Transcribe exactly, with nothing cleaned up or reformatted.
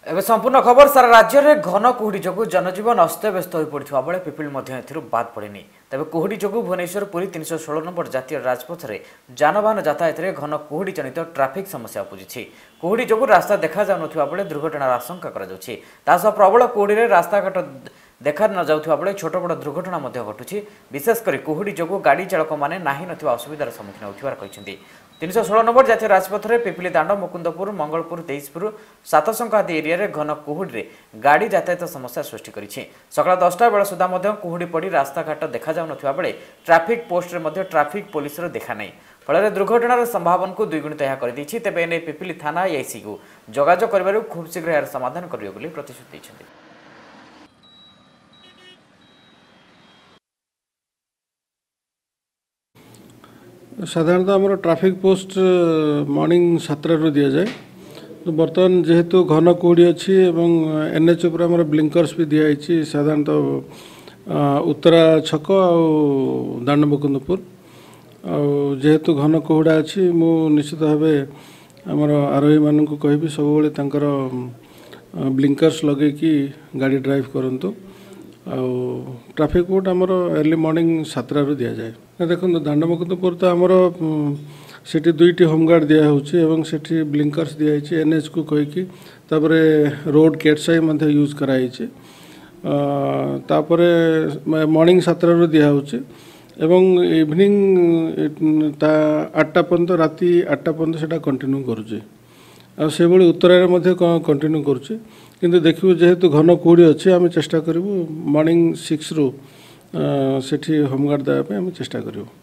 एवं संपूर्ण खबर सारा राज्य में घन कुहुड़ी जो जनजीवन अस्तव्यस्त हो पड़ा बेले पिपिल बाद पड़ेनि तेज कुहुड़ी जो भुवनेश्वर पुरी तीन सौ षोल नंबर जातीय राजपथ में जानवाहन यातायात में घन कुहुड़ी जनित ट्राफिक समस्या उपुजी कुहुड़ी जो रास्ता देखा जाऊा बेले दुर्घटनार आशंका कर प्रबल कुहुड़ी रास्ताघाट देखा न जाऊा बेले छोट बड़ दुर्घटना घटुची विशेषकर कुहुड़ी जो गाड़ी चालक मैंने नाही नथिबा असुविधार सम्मुखीन होती तीन सौ षोल नंबर जातीय राजपथ में पिपिली दाण्ड मुकुंदपुर मंगलपुर तेईसपुर सातशंका आदि एरिया घन कुहुड़ी गाड़ी यातायात समस्या सृष्टि कर सका दसटा बेल सुधा कुहुड़ी पड़ रास्ताघाट देखा जाऊा बेले ट्राफिक पोस्ट में ट्राफिक पुलिस देखा नहीं फल दुर्घटनार संभावना को द्विगुणित कर तेज एने पिपिली थाना आईसी को जोगाजोग कर खूब शीघ्र यार समाधान करेंगे प्रतिश्रुति देते। साधारणतः आम ट्राफिक पोस्ट मॉर्निंग सातटा दि जाए तो बर्तमान जेहेतु घन कुहुड़ी अच्छी एनएच उपर आम ब्लिंकर्स भी दिखाई साधारणतः उत्तरा छक आ दाण्ड मुकुंदपुर जेहेतु घन कुहुड़ा अच्छी मु निश्चित भाव आमर आरोही मान कहि सब ब्लिंकर्स लगे कि गाड़ी ड्राइव करंतु ट्राफिक कोड आमर अर्ली मॉर्निंग सातटा दि जाए देखो दाण्ड मुकुंदपुर तो आमर सेठी दुईटी होमगार्ड दिया होची सेठी ब्लिंकर्स दिखाई एनएच को कहीकि तापरे रोड केटसाई यूज कराई तापरे मॉर्निंग सातटा दिया होची एवं इवनिंग आठटा पर्यंत राति आठटा पर्यंत सेटा कंटिन्यू करुचे से भाई उत्तरारे मध्य कंटिन्यू करुचे किंतु देखिए जेहेतु घन कुहुड़ी अच्छी आम चेष्टा करूँ मॉर्निंग सिक्स रु सेठी होमगार्ड देवाई आम चेष्टा करूँ।